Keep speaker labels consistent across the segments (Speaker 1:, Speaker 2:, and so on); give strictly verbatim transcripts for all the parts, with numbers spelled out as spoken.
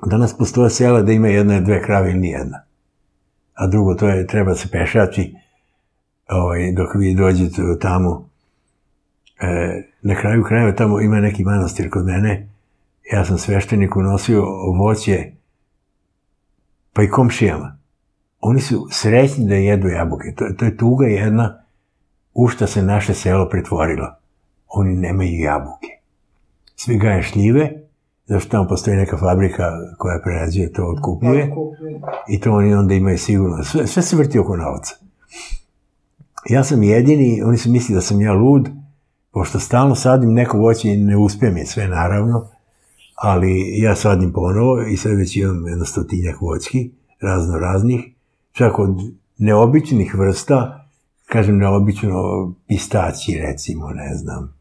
Speaker 1: danas postoje sela da ima jedna ili dve krave ili nijedna. A drugo, to je, treba se pešači dok vi dođete tamo. Na kraju krajeva tamo ima neki manastir kod mene. Ja sam svešteniku nosio voće pa i komšijama. Oni su srećni da jedu jabuke. To je tuga jedna u šta se naše selo pretvorilo. Oni nemaju jabuke. Svi gaje šljive, zašto tamo postoji neka fabrika koja prerađuje to, otkupljuje. I to oni onda imaju sigurno. Sve se vrti oko novca. Ja sam jedini, oni su misli da sam ja lud, pošto stalno sadim neko voće i ne uspijem je sve naravno, ali ja sadim ponovo i sad već imam jedno stotinjak voćki, razno raznih, čak od neobičnih vrsta, kažem neobično pistaći recimo, ne znam,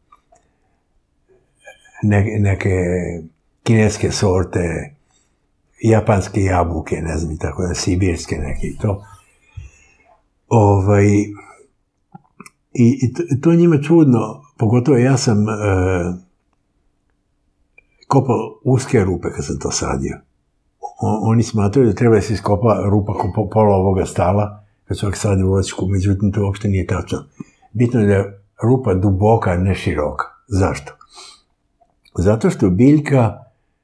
Speaker 1: neke kineske sorte, japanske jabuke, ne znam i tako da, sibirske neke i to. I to je njima čudno, pogotovo ja sam kopao uske rupe kad sam to sadio. Oni smatraju da treba da se iskopa rupa ko pola ovoga stala kad čovjek sadi voćku, međutim to uopšte nije tačno. Bitno je da je rupa duboka, ne široka. Zašto? Zato što biljka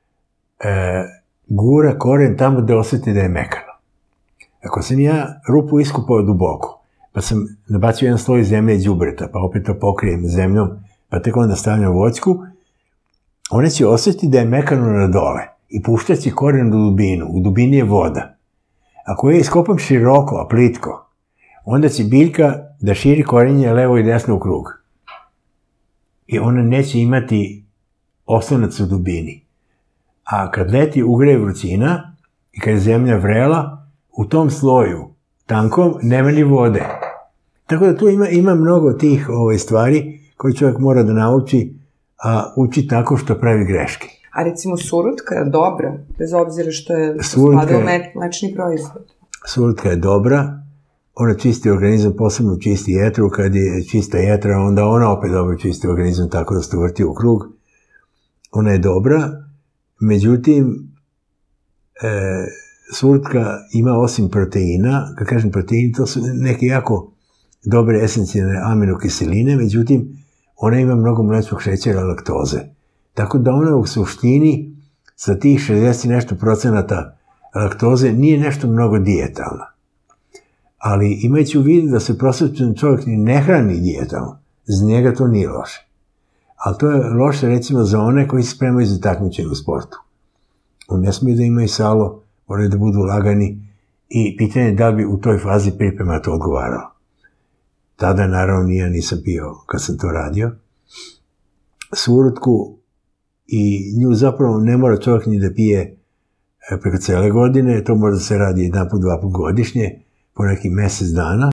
Speaker 1: gura koren tamo gde osjeti da je mekano. Ako sam ja rupu iskopao duboko, pa sam nabacio jedan sloj zemlje i đubreta, pa opet to pokrijem zemljom, pa tek onda stavljam voćku, one će osjetiti da je mekano na dole i puštat će koren u dubinu. U dubini je voda. Ako je iskopam široko, a plitko, onda će biljka da širi korenje levo i desno u krug. I ona neće imati oslonac u dubini. A kad leti ugreje vrućina i kad je zemlja vrela, u tom sloju tankom nema ni vode. Tako da tu ima mnogo tih stvari koje čovjek mora da nauči, a uči tako što pravi greške.
Speaker 2: A recimo surutka je dobra, bez obzira što je spada u mlečni proizvod.
Speaker 1: Surutka je dobra, ona čisti organizam, posebno čisti jetru, kad je čista jetra, onda ona opet dobro čisti organizam tako da se vrti u krug. Ona je dobra, međutim, surutka ima osim proteina, kad kažem proteini, to su neke jako dobre esencijalne aminokiseline, međutim, ona ima mnogo mlečnog šećera, laktoze. Tako da ona u suštini sa tih šezdeset i nešto procenata laktoze nije nešto mnogo dijetalna. Ali imajući u vidu da se prosječan čovjek ne hrani dijetalno, za njega to nije loše. Ali to je loše recimo za one koji se spremaju za takmičenje u sportu. Oni ne smiju da imaju salo, moraju da budu lagani i pitanje je da li bi u toj fazi priprema to odgovaralo. Tada naravno nije, nisam pio kad sam to radio. Surutku i nju zapravo ne mora čovjek ni da pije preko cele godine, to može da se radi jedan put, dva put godišnje, po nekih mjesec dana.